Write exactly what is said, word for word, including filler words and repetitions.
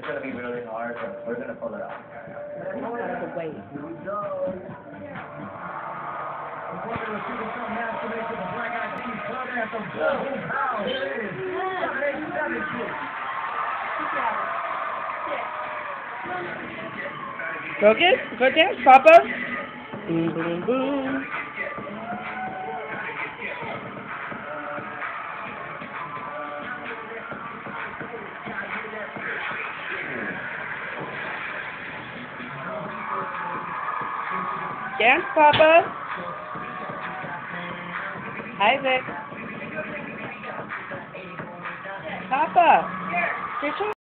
gonna be really hard, but we're gonna pull it off. Out of the way. Here we go. We're going to see some masturbation of the Black Eyed Peas Club anthem. Boom, pow, here it is. seven eight seven six. Go get, go dance, Papa. Boom, boom, boom. Dance, Papa. Isaac. Papa. Your turn.